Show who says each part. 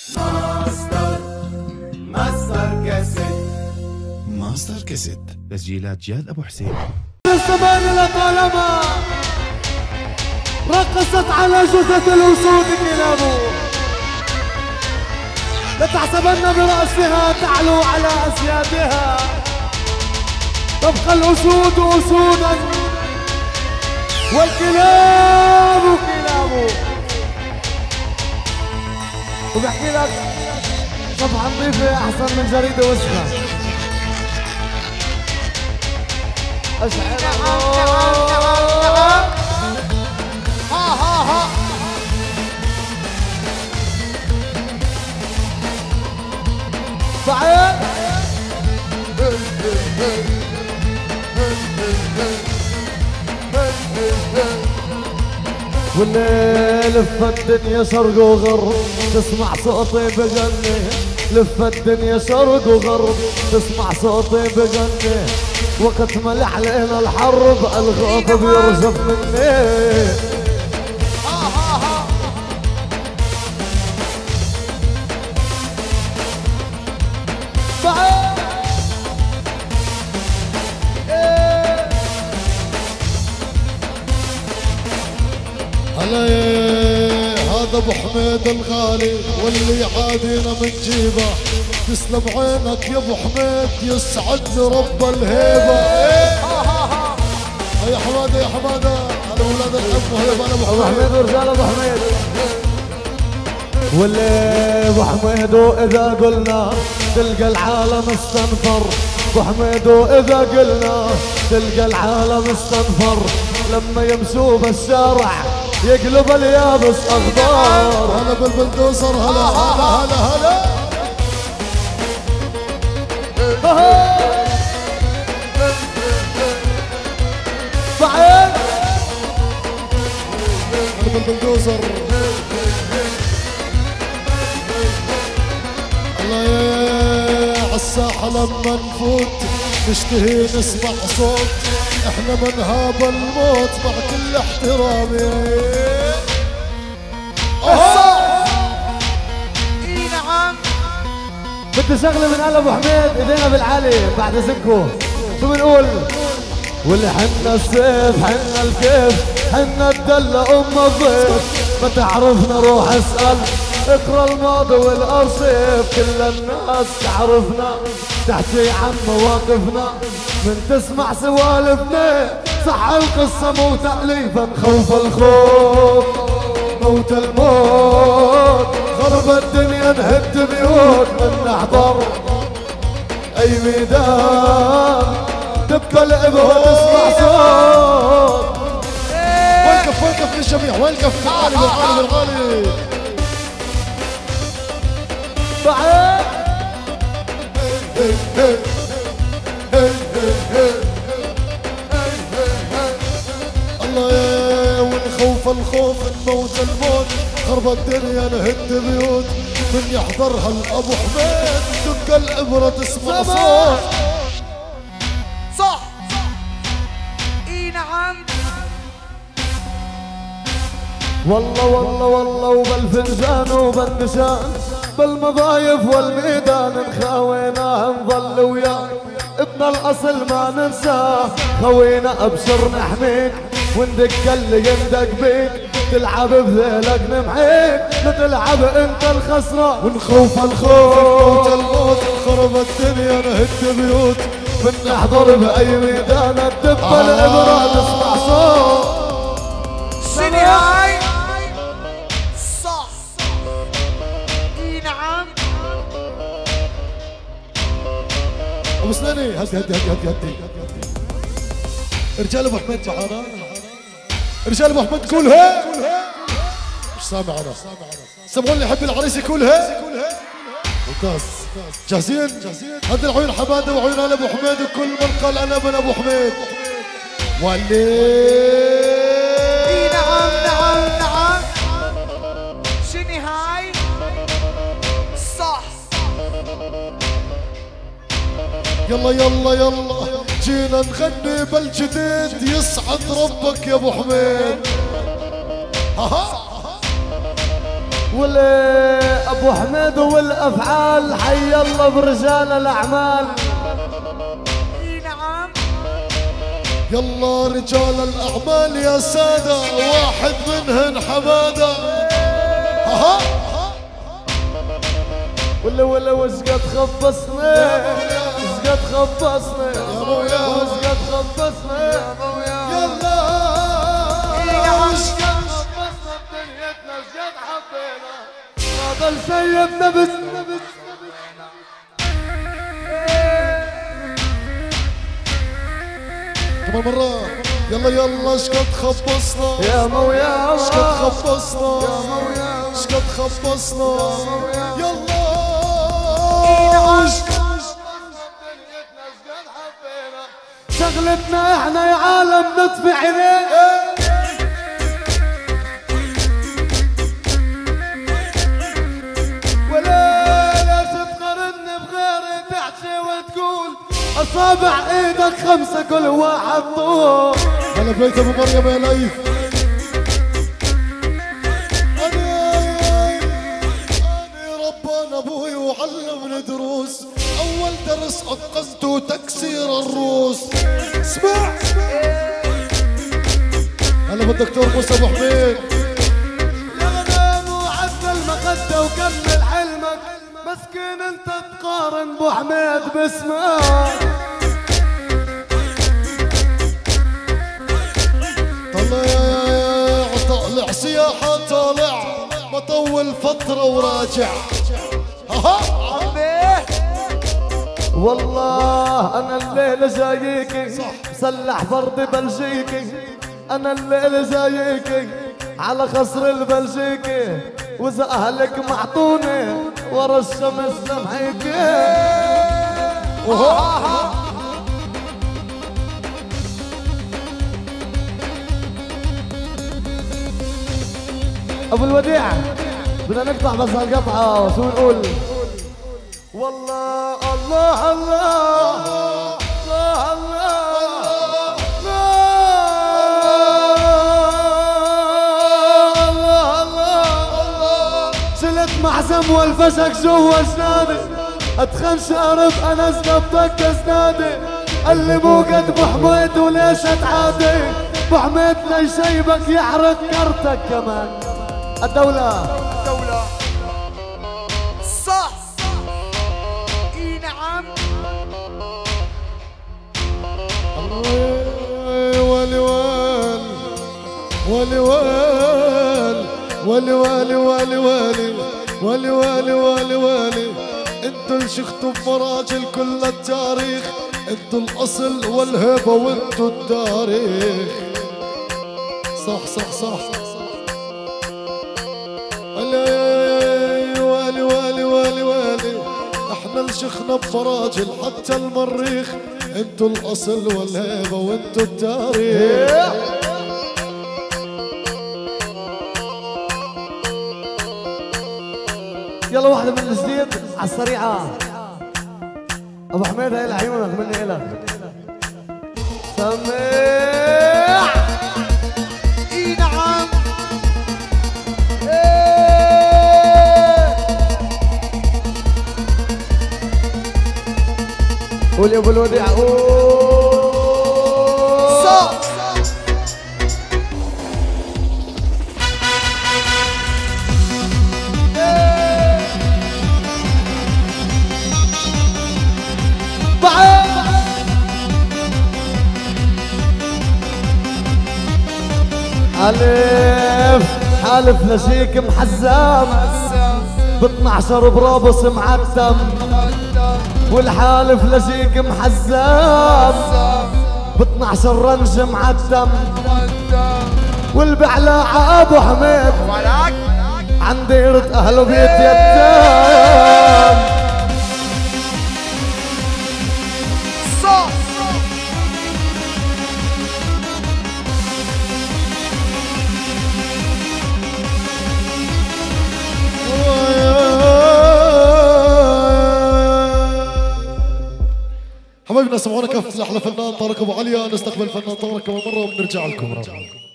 Speaker 1: ماستر كاسيت تسجيلات جاد ابو حسين.
Speaker 2: الزمان لطالما رقصت على جثة الأسود كلابه، لتحسبن برأسها تعلو على أسيادها، تبقى الأسود أسودا والكلاب كلاب. وبحكي لك صفحة نظيفة أحسن من جريدة وسخة. أشعر بعد والليل لف الدنيا شرق وغرب، تسمع صوتي بغني. لف الدنيا شرق وغرب، تسمع صوتي بغني. وقت ما علينا الحرب الخوف بيرجف مني.
Speaker 3: هلا هذا ابو حميد الغالي واللي عادينا من جيبه. تسلم عينك يا ابو حميد، يسعد رب الهيبه. يا حماده يا حماده، هلا اولاد الحب وهلا ابو
Speaker 2: حميد ورجال ابو حميد. واللي ابو حميد واذا قلنا تلقى العالم استنفر. ابو حميد واذا قلنا تلقى العالم استنفر. لما يمشوا بالشارع يقلب اليابس اخضر.
Speaker 3: هلا بالبلدوزر هلا هلا هلا هلا.
Speaker 2: بعد
Speaker 3: هلا بالبلدوزر. الله يا عالساحة لما نفوت نشتهي نسمع صوت. احنا من هذا الموت مع كل احترامي.
Speaker 2: اي نعم. بدي شغله من قلب ابو حميد، ايدينا بالعالي بعد ذكره. شو بنقول؟ واللي حنا السيف حنا الكيف حنا الدلة ام الضيف. ما تعرفنا روح اسأل اقرا الماضي والارصيف. كل الناس تعرفنا تحكي عن مواقفنا من تسمع سوالفنا. صح القصة مو تأليفا، خوف الخوف موت الموت. خرب الدنيا نهد بيوت من نحضر اي ميدان. دب الابره تسمع صوت.
Speaker 3: والكف والكف للجميع، والكف بالغالي بالغالي بالغالي.
Speaker 2: بعد
Speaker 3: الله يا والخوف الخوف الموت الموت. خرب الدنيا نهد بيوت من يحضرها الابو حميد. تبقى الابره تسمع صوت.
Speaker 4: صح اي نعم.
Speaker 2: والله والله والله وبالفنجان وبالنشان بالمضايف والميدان نخاوينا نظل وياك. ابن الاصل ما ننساه خوينا ابشر نحميك وندق اللي يندق بيك. تلعب بذيلك نمحيك تلعب انت الخسران.
Speaker 3: ونخوف الخوف موت الموت. خرب الدنيا نهد بيوت من
Speaker 2: نحضر باي ميدان. الدب الابره تسمع صوت.
Speaker 4: شنو هاي؟ صح اي نعم.
Speaker 3: ابو سناني هدي هدي هدي هدي هدي. رجال ابو حميد معانا. رجال ابو حميد كلها مش سامع انا. سمعوا اللي يحب العريس يقولها. ممتاز. جاهزين؟ هذه العيون حماده وعيون ال ابو حميد وكل من قال انا ابن ابو حميد.
Speaker 4: اي نعم نعم نعم. شنو هاي؟ صح.
Speaker 3: يلا يلا يلا جينا نغني بالجديد. يسعد ربك يا ابو حميد.
Speaker 2: واللي ابو حميد والافعال حي الله برجال الاعمال.
Speaker 4: اي نعم.
Speaker 3: يلا رجال الاعمال يا ساده، واحد منهن حماده. ها
Speaker 2: ولا وزقت خبصنا، وزقت خبصنا
Speaker 3: يا مويا،
Speaker 2: وزقت خبصنا
Speaker 3: يلا
Speaker 2: وزقت خبصنا بدنيتنا وزقت حبينا ما ضل سيدنا بس.
Speaker 3: كمان مرة يلا يلا شقد خبصنا
Speaker 2: يا مويا
Speaker 3: شقد خبصنا
Speaker 2: يا مويا
Speaker 3: شقد خبصنا يلا
Speaker 2: شغلتنا احنا يا عالم نطفي عينيه. ولا ليش تقارني بغيري تحكي وتقول اصابع ايدك خمسة كل واحد طول.
Speaker 3: هلا بيت ابو مريم يا ليث. انا ربنا ابوي وعلمني دروس، اول درس اتقنته تكسير الروس. اسمع هلا بالدكتور موسى ابو حميد.
Speaker 2: يا غنام وعدل المخدة وكمل حلمك، مسكين انت تقارن ابو حميد باسمك.
Speaker 3: طالع سياحة طالع بطول فترة وراجع.
Speaker 2: والله انا الليلة جايكي مسلح فرد بلجيكي، انا الليلة جايكي على خصر البلجيكي، واذا اهلك معطوني ورا الشمس لمحيكي. ابو الوديع بدنا نقطع بس هالقطعة، شو نقول؟ والله الله الله الله الله الله. شلت معزم والفشك جوا جنادي، اتخن شارب انا زنبتك اسنادي. قال لي مو قد ابو حميد وليش تعادي، ابو حميد ليشيبك يحرق كرتك كمان. الدولة
Speaker 4: صح. اي نعم.
Speaker 3: ولي ولي ولي ولي ولي ولي ولي ولي ولي. انتوا اللي شختوا بمراجل كل التاريخ، انتوا الاصل والهيبه وانتوا التاريخ. صح صح صح. والي والي والي والي، احنا اللي شخنا بمراجل حتى المريخ، انتوا الاصل والهيبه وانتوا التاريخ.
Speaker 2: يلا واحدة من الجديد على السريعة. ابو حميد هاي لعيونك مني الك. سميع.
Speaker 4: اي نعم.
Speaker 2: قول يا ابو الوديع
Speaker 4: صح.
Speaker 2: حالف لشيك محزام ب12 برابص معتم، والحالف لشيك محزام ب12 رنج معتم، والبعلاعة ابو حميد عن ديرة اهله بيت يتام.
Speaker 3: حبايبنا سمعونا كيف احلى فنان طارق ابو عليا. نستقبل فنان طارق كمان مره وبنرجع لكم.